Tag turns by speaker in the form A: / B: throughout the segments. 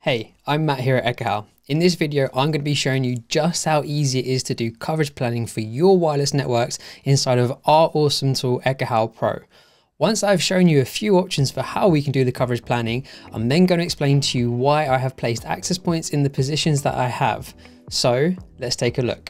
A: Hey, I'm Matt here at Ekahau. In this video, I'm going to be showing you just how easy it is to do coverage planning for your wireless networks inside of our awesome tool, Ekahau Pro. Once I've shown you a few options for how we can do the coverage planning, I'm then going to explain to you why I have placed access points in the positions that I have. So let's take a look.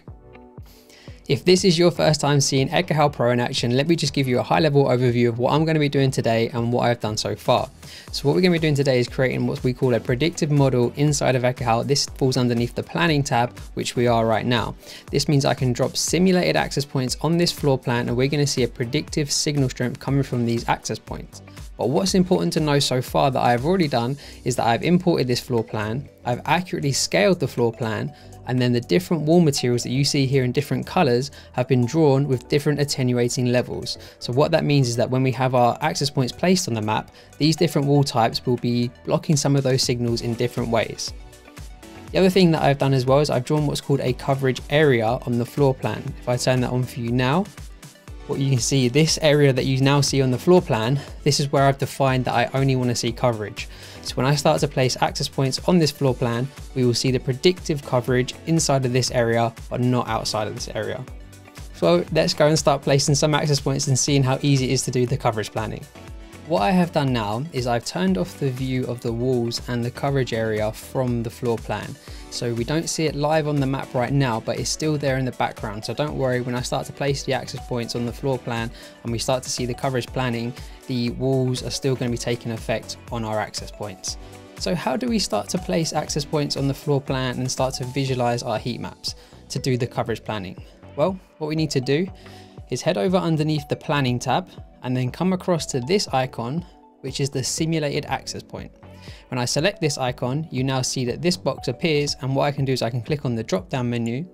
A: If this is your first time seeing Ekahau Pro in action, let me just give you a high-level overview of what I'm going to be doing today and what I've done so far. So what we're going to be doing today is creating what we call a predictive model inside of Ekahau. This falls underneath the planning tab, which we are right now. This means I can drop simulated access points on this floor plan, and we're going to see a predictive signal strength coming from these access points. But what's important to know so far that I've already done is that I've imported this floor plan, I've accurately scaled the floor plan, and then the different wall materials that you see here in different colors have been drawn with different attenuating levels. So what that means is that when we have our access points placed on the map, these different wall types will be blocking some of those signals in different ways. The other thing that I've done as well is I've drawn what's called a coverage area on the floor plan. If I turn that on for you now, what you can see, this area that you now see on the floor plan, this is where I've defined that I only want to see coverage. So when I start to place access points on this floor plan, we will see the predictive coverage inside of this area, but not outside of this area. So let's go and start placing some access points and seeing how easy it is to do the coverage planning. What I have done now is I've turned off the view of the walls and the coverage area from the floor plan. So we don't see it live on the map right now, but it's still there in the background. So don't worry, when I start to place the access points on the floor plan and we start to see the coverage planning, the walls are still going to be taking effect on our access points. So how do we start to place access points on the floor plan and start to visualize our heat maps to do the coverage planning? Well, what we need to do is head over underneath the planning tab and then come across to this icon, which is the simulated access point. When I select this icon, you now see that this box appears, and what I can do is I can click on the drop down menu,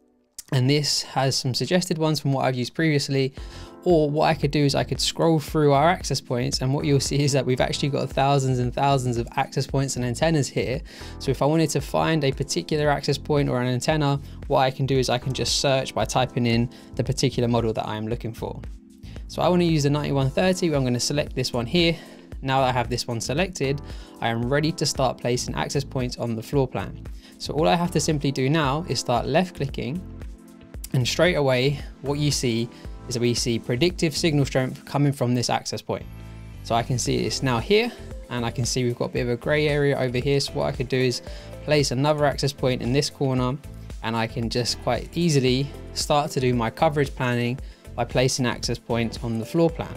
A: and this has some suggested ones from what I've used previously, or what I could do is I could scroll through our access points, and what you'll see is that we've actually got thousands and thousands of access points and antennas here. So if I wanted to find a particular access point or an antenna, what I can do is I can just search by typing in the particular model that I am looking for. So I want to use the 9130, I'm going to select this one here. Now that I have this one selected, I am ready to start placing access points on the floor plan. So all I have to simply do now is start left clicking, and straight away what you see is that we see predictive signal strength coming from this access point. So I can see it's now here, and I can see we've got a bit of a gray area over here. So what I could do is place another access point in this corner, and I can just quite easily start to do my coverage planning by placing access points on the floor plan.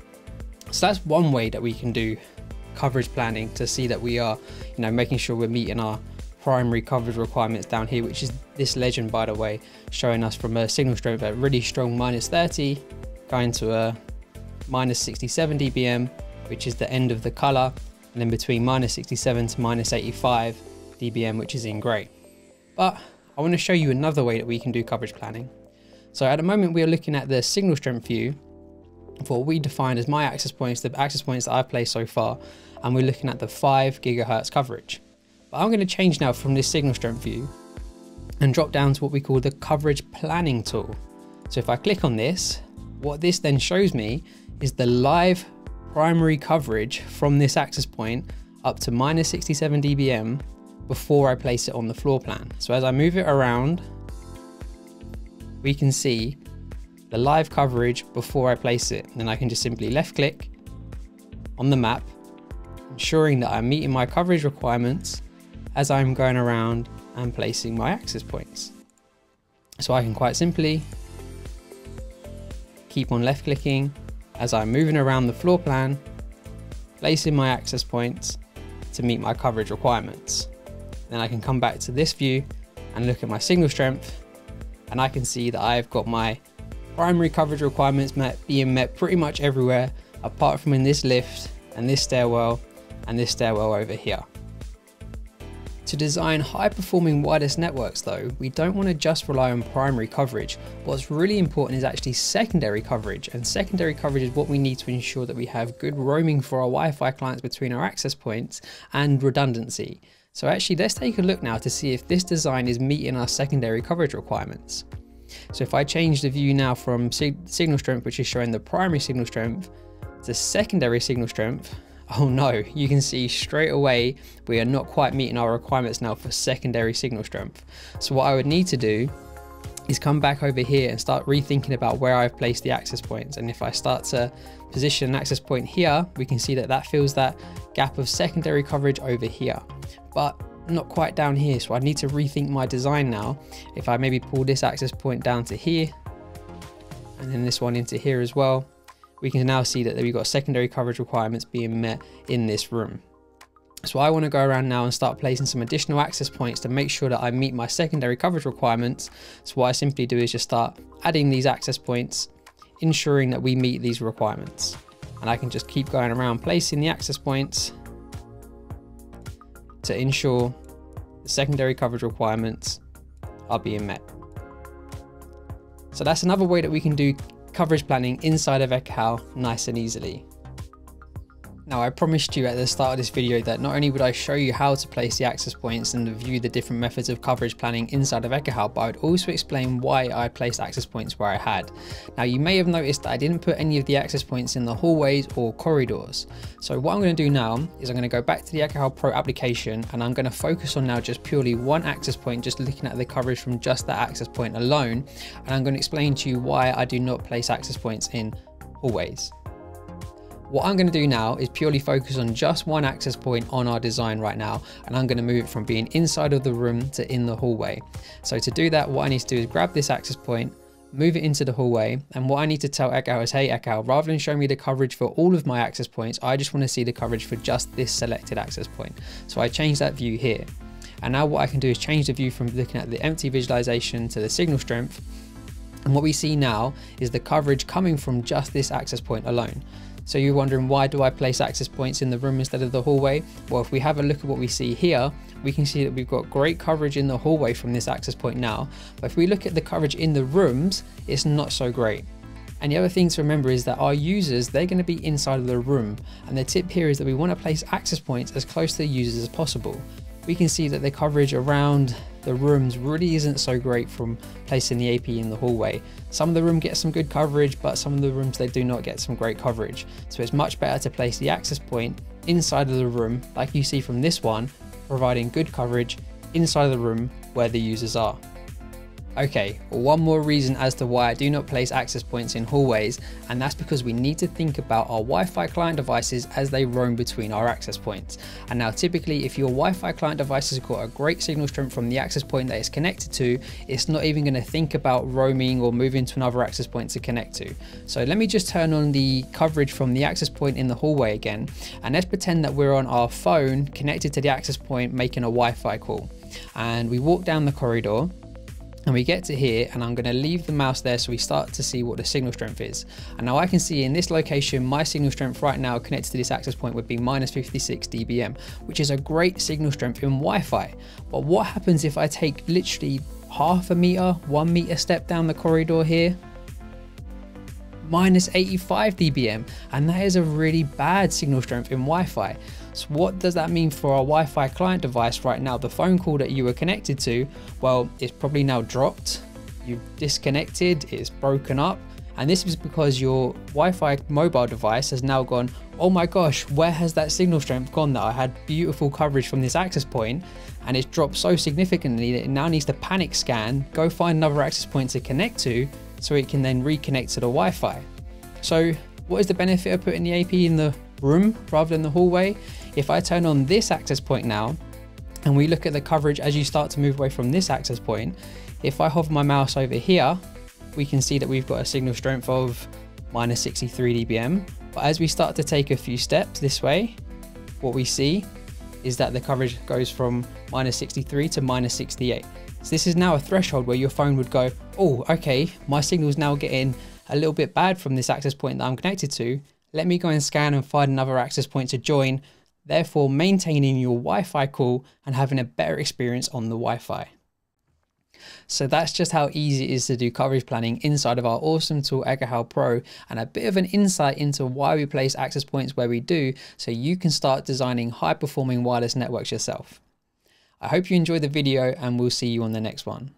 A: So that's one way that we can do coverage planning to see that we are, making sure we're meeting our primary coverage requirements down here, which is this legend, by the way, showing us from a signal strength at really strong -30 going to a -67 dBm, which is the end of the color, and then between -67 to -85 dBm, which is in gray. But I want to show you another way that we can do coverage planning. So at the moment we are looking at the signal strength view for what we define as my access points, the access points that I've placed so far, and we're looking at the 5 GHz coverage. But I'm going to change now from this signal strength view and drop down to what we call the coverage planning tool. So if I click on this, what this then shows me is the live primary coverage from this access point up to -67 dBm before I place it on the floor plan. So as I move it around, we can see the live coverage before I place it. And then I can just simply left click on the map, ensuring that I'm meeting my coverage requirements as I'm going around and placing my access points. So I can quite simply keep on left clicking as I'm moving around the floor plan, placing my access points to meet my coverage requirements. Then I can come back to this view and look at my signal strength, and I can see that I've got my primary coverage requirements being met pretty much everywhere, apart from in this lift and this stairwell and this stairwell over here. To design high-performing wireless networks though, we don't want to just rely on primary coverage. What's really important is actually secondary coverage, and secondary coverage is what we need to ensure that we have good roaming for our Wi-Fi clients between our access points and redundancy. So actually let's take a look now to see if this design is meeting our secondary coverage requirements. So if I change the view now from signal strength, which is showing the primary signal strength, to secondary signal strength, oh no, you can see straight away we are not quite meeting our requirements now for secondary signal strength. So what I would need to do is come back over here and start rethinking about where I've placed the access points. And if I start to position an access point here, we can see that that fills that gap of secondary coverage over here, but not quite down here. So I need to rethink my design now. If I maybe pull this access point down to here and then this one into here as well, we can now see that we've got secondary coverage requirements being met in this room. So I want to go around now and start placing some additional access points to make sure that I meet my secondary coverage requirements. So what I simply do is just start adding these access points, ensuring that we meet these requirements. And I can just keep going around placing the access points to ensure the secondary coverage requirements are being met. So that's another way that we can do coverage planning inside of Ekahau nice and easily. Now, I promised you at the start of this video that not only would I show you how to place the access points and view the different methods of coverage planning inside of Ekahau, but I would also explain why I placed access points where I had. Now, you may have noticed that I didn't put any of the access points in the hallways or corridors. So what I'm going to do now is I'm going to go back to the Ekahau Pro application and I'm going to focus on now just purely one access point, just looking at the coverage from just that access point alone. And I'm going to explain to you why I do not place access points in hallways. What I'm going to do now is purely focus on just one access point on our design right now, and I'm going to move it from being inside of the room to in the hallway. So to do that, what I need to do is grab this access point, move it into the hallway, and what I need to tell Ekahau is, hey Ekahau, rather than showing me the coverage for all of my access points, I just want to see the coverage for just this selected access point. So I change that view here. And now what I can do is change the view from looking at the empty visualization to the signal strength. And what we see now is the coverage coming from just this access point alone. So you're wondering, why do I place access points in the room instead of the hallway? Well, if we have a look at what we see here, we can see that we've got great coverage in the hallway from this access point now. But if we look at the coverage in the rooms, it's not so great. And the other thing to remember is that our users, they're going to be inside of the room. And the tip here is that we want to place access points as close to the users as possible. We can see that the coverage around the rooms really isn't so great from placing the AP in the hallway. Some of the room get some good coverage, but some of the rooms, they do not get some great coverage. So it's much better to place the access point inside of the room, like you see from this one, providing good coverage inside of the room where the users are. Okay, one more reason as to why I do not place access points in hallways, and that's because we need to think about our Wi-Fi client devices as they roam between our access points. And now typically, if your Wi-Fi client device has got a great signal strength from the access point that it's connected to, it's not even going to think about roaming or moving to another access point to connect to. So let me just turn on the coverage from the access point in the hallway again, and let's pretend that we're on our phone connected to the access point making a Wi-Fi call. And we walk down the corridor, and we get to here, and I'm going to leave the mouse there so we start to see what the signal strength is. And now I can see in this location, my signal strength right now connected to this access point would be minus 56 dBm, which is a great signal strength in Wi-Fi. But what happens if I take literally half a meter, 1 meter step down the corridor here? Minus 85 dBm, and that is a really bad signal strength in Wi-Fi. So what does that mean for our Wi-Fi client device right now? The phone call that you were connected to, well, it's probably now dropped, you've disconnected, it's broken up, and this is because your Wi-Fi mobile device has now gone, oh my gosh, where has that signal strength gone that I had beautiful coverage from this access point, and it's dropped so significantly that it now needs to panic scan, go find another access point to connect to, so it can then reconnect to the Wi-Fi. So what is the benefit of putting the AP in the room rather than the hallway? If I turn on this access point now, and we look at the coverage as you start to move away from this access point, if I hover my mouse over here, we can see that we've got a signal strength of minus 63 dBm. But as we start to take a few steps this way, what we see is that the coverage goes from minus 63 to minus 68. So this is now a threshold where your phone would go, oh, okay, my signal's now getting a little bit bad from this access point that I'm connected to. Let me go and scan and find another access point to join, therefore maintaining your Wi-Fi call and having a better experience on the Wi-Fi. So that's just how easy it is to do coverage planning inside of our awesome tool Ekahau Pro, and a bit of an insight into why we place access points where we do, so you can start designing high performing wireless networks yourself. I hope you enjoyed the video, and we'll see you on the next one.